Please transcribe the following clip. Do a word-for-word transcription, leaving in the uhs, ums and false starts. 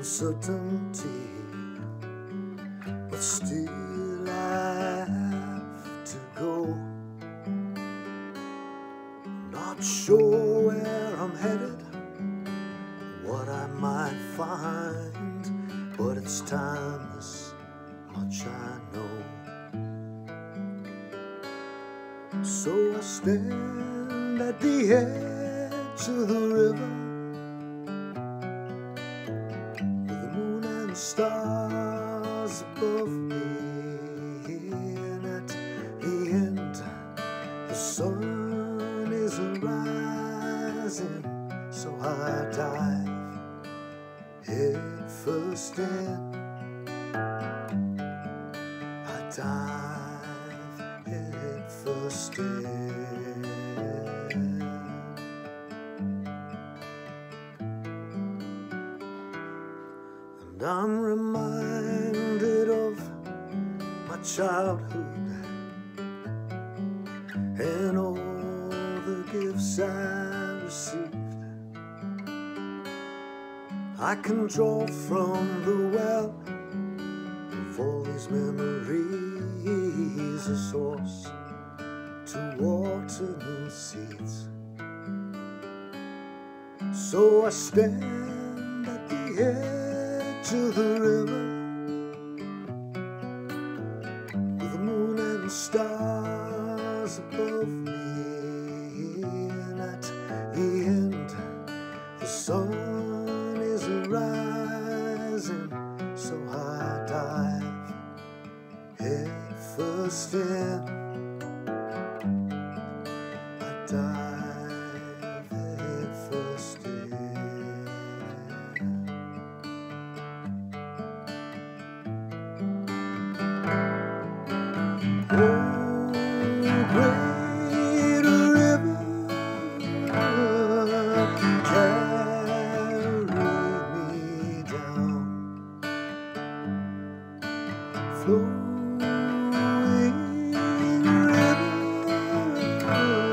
uncertainty, but still I have to go. Not sure where I'm headed, what I might find, but it's timeless, much I know. So I stand at the edge of the river, with the moon and the stars above me, and at the end the sun is rising. So I dive head first in, I dive head first in. And I'm reminded of my childhood and all the gifts I received. I can draw from the well of all these memories, a source to water new seeds. So I stand at the edge of the river, with the moon and the stars above me, and at the end the sun is rising. So I dive head first in, I dive head first in. Oh, great river, carry me down, flowing river,